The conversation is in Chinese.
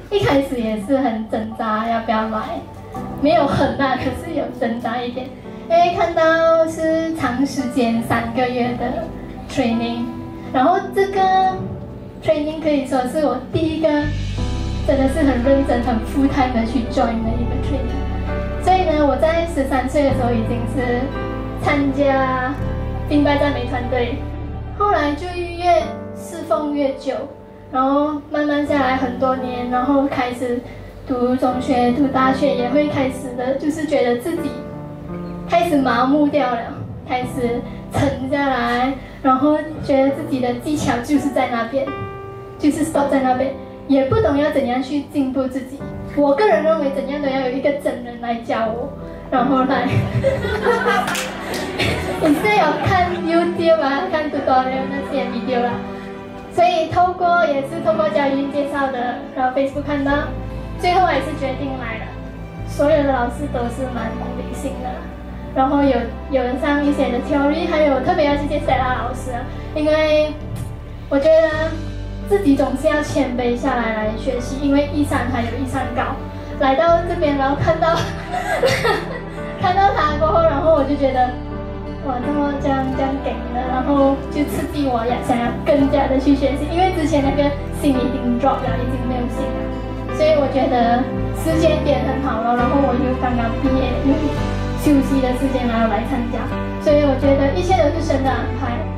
一开始也是很挣扎要不要来，没有很大，可是有挣扎一点，因为看到是长时间3个月的 training， 然后这个 training 可以说是我第一个真的是很认真、很 full time 的去 join 的一个 training。所以呢，我在13岁的时候已经是参加敬拜赞美团队，后来就越侍奉越久。然后慢慢下来很多年，然后开始读中学、读大学，也会开始的，就是觉得自己开始麻木掉了，开始沉下来，然后觉得自己的技巧就是在那边，就是 stop 在那边，也不懂要怎样去进步自己。我个人认为怎样都要有一个真人来教我，然后来你是有看 YouTube 啊，看 tutorial 那些 video 啦。所以也是透过教育介绍的，然后 Facebook 看到，最后还是决定来了。所有的老师都是蛮同理心的，然后有人上一些的 theory， 还有特别要谢谢 Stella 老师，因为我觉得自己总是要谦卑下来学习，因为一山还有一山高。来到这边，然后看到看到他过后，然后我就觉得。哇，这样给的，然后就刺激我想要更加的去学习，因为之前那个心已经 drop 了，已经没有心了，所以我觉得时间点很好了，然后我又刚刚毕业，有休息的时间然后来参加，所以我觉得一切都是神的安排。